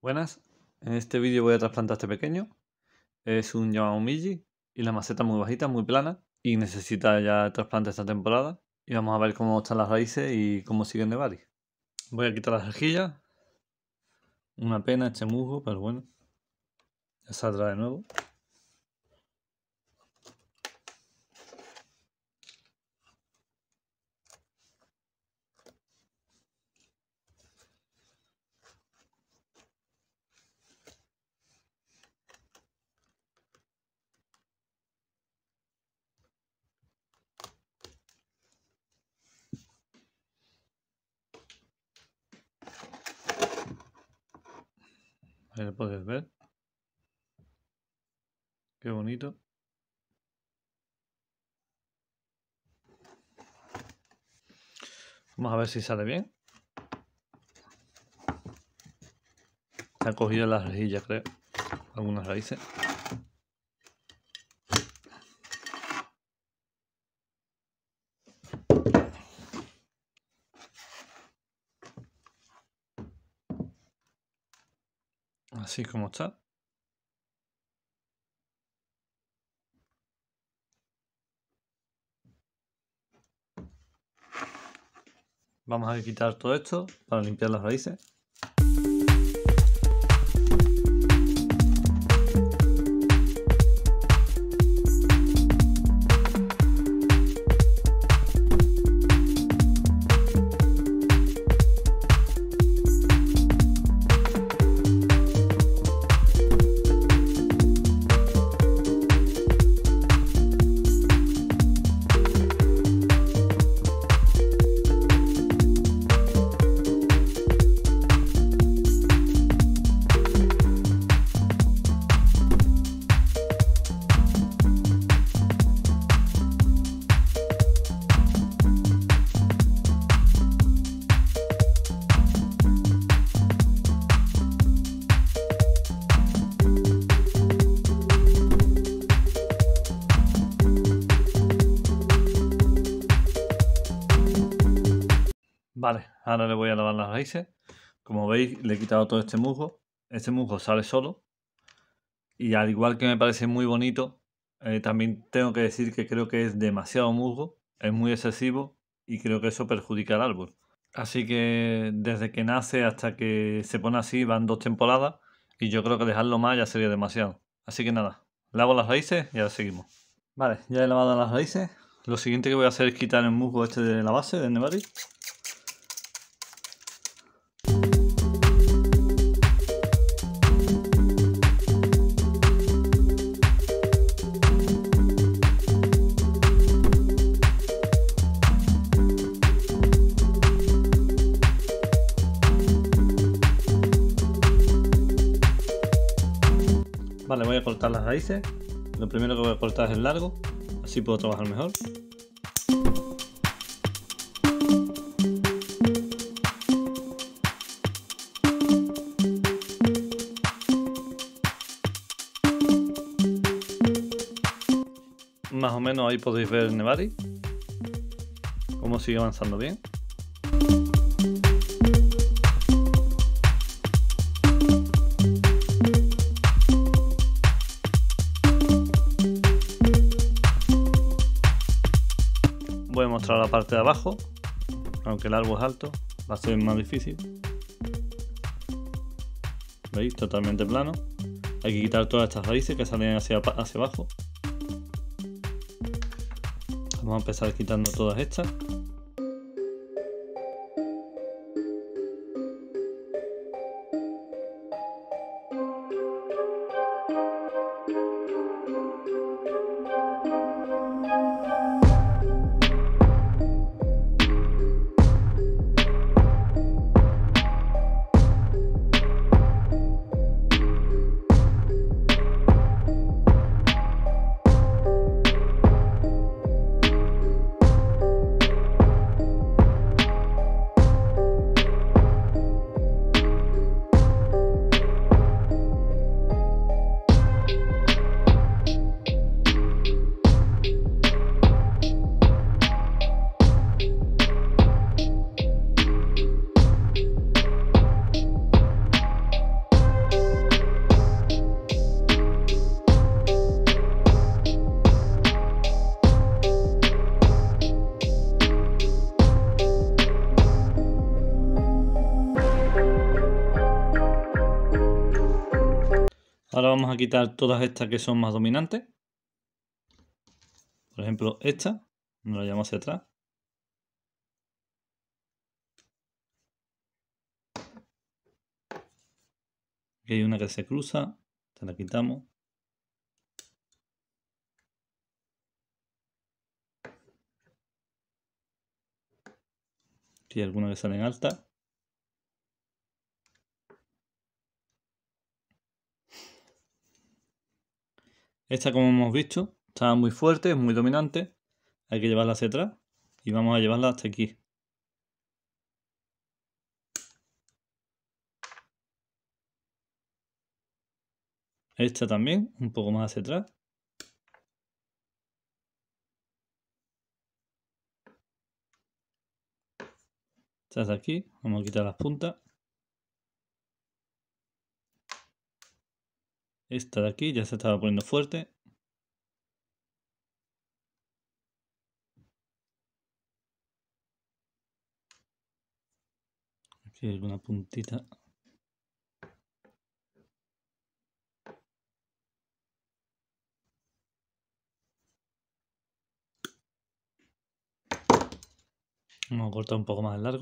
Buenas, en este vídeo voy a trasplantar este pequeño. Es un Yamamomiji y la maceta muy bajita, muy plana y necesita ya el trasplante esta temporada. Y vamos a ver cómo están las raíces y cómo siguen de Nebari. Voy a quitar las rejillas. Una pena este musgo, pero bueno, ya saldrá de nuevo. Ahí lo podéis ver. Qué bonito. Vamos a ver si sale bien. Se han cogido las rejillas, creo. Algunas raíces. Así como está. Vamos a quitar todo esto para limpiar las raíces. Vale, ahora le voy a lavar las raíces. Como veis, le he quitado todo este musgo. Este musgo sale solo. Y al igual que me parece muy bonito, también tengo que decir que creo que es demasiado musgo. Es muy excesivo y creo que eso perjudica al árbol. Así que desde que nace hasta que se pone así van 2 temporadas. Y yo creo que dejarlo más ya sería demasiado. Así que nada, lavo las raíces y ahora seguimos. Vale, ya he lavado las raíces. Lo siguiente que voy a hacer es quitar el musgo este de la base de Nebari. Vale, voy a cortar las raíces. Lo primero que voy a cortar es el largo, así puedo trabajar mejor. Más o menos ahí podéis ver el Nebari, cómo sigue avanzando bien. Voy a mostrar la parte de abajo, aunque el árbol es alto, va a ser más difícil. ¿Veis? Totalmente plano. Hay que quitar todas estas raíces que salen hacia abajo. Vamos a empezar quitando todas estas. vamos a quitar todas estas que son más dominantes. Por ejemplo, esta, nos la llevamos hacia atrás. Aquí hay una que se cruza, esta la quitamos. Aquí hay algunas que salen altas. Esta, como hemos visto, está muy fuerte, es muy dominante. Hay que llevarla hacia atrás y vamos a llevarla hasta aquí. Esta también, un poco más hacia atrás. Esta de aquí, vamos a quitar las puntas. Esta de aquí ya se estaba poniendo fuerte. Aquí hay alguna puntita. Vamos a cortar un poco más el largo.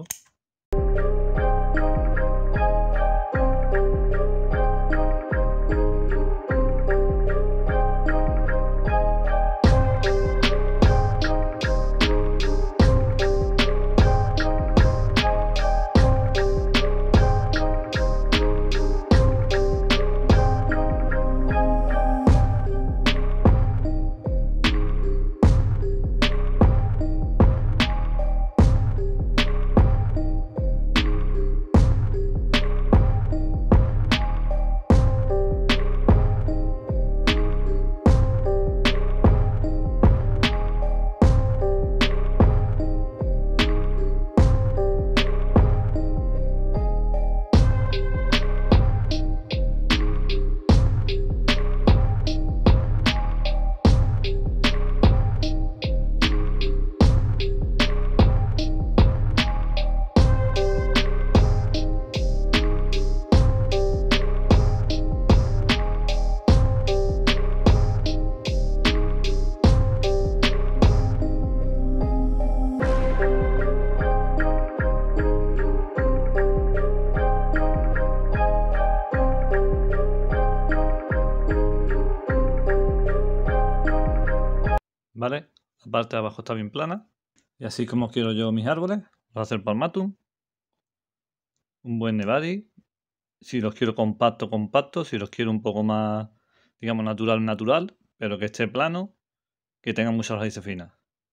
¿Vale? La parte de abajo está bien plana. Y así como quiero yo mis árboles, voy a hacer palmatum. Un buen nebari. Si los quiero compacto, compacto. Si los quiero un poco más, digamos, natural, natural. Pero que esté plano. Que tenga muchas raíces finas.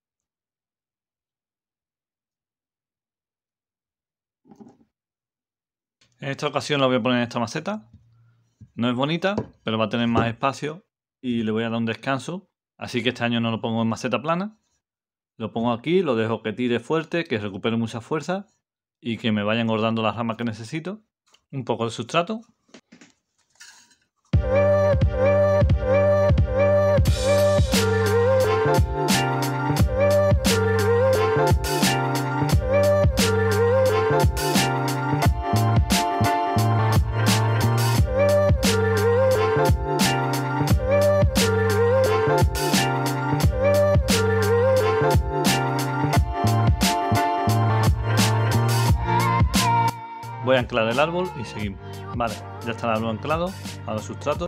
En esta ocasión la voy a poner en esta maceta. No es bonita, pero va a tener más espacio. Y le voy a dar un descanso. Así que este año no lo pongo en maceta plana. Lo pongo aquí, lo dejo que tire fuerte, que recupere mucha fuerza y que me vaya engordando las ramas que necesito. Un poco de sustrato. Voy a anclar el árbol y seguimos. Vale, ya está el árbol anclado a los sustratos.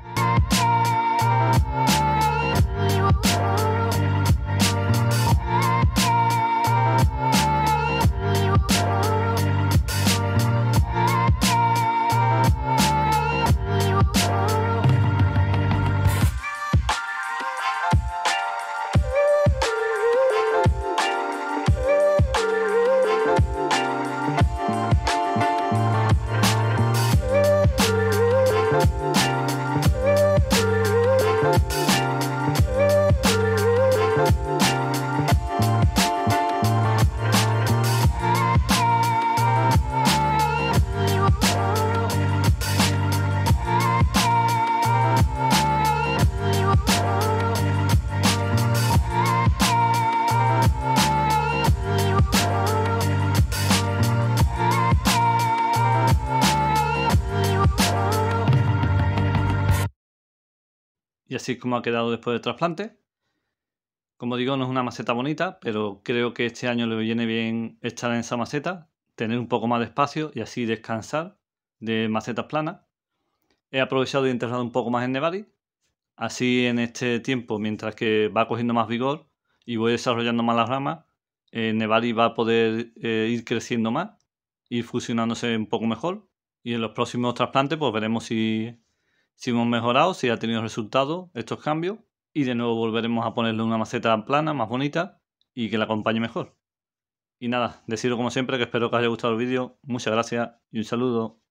así es como ha quedado después del trasplante. Como digo, no es una maceta bonita, pero creo que este año le viene bien estar en esa maceta, tener un poco más de espacio y así descansar de macetas planas. He aprovechado y enterrado un poco más en Nebari. Así en este tiempo, mientras que va cogiendo más vigor y voy desarrollando más las ramas, Nebari va a poder ir creciendo más, ir fusionándose un poco mejor. Y en los próximos trasplantes pues veremos si hemos mejorado, si ha tenido resultados estos cambios. Y de nuevo volveremos a ponerle una maceta plana, más bonita y que la acompañe mejor. Y nada, deciros como siempre que espero que os haya gustado el vídeo. Muchas gracias y un saludo.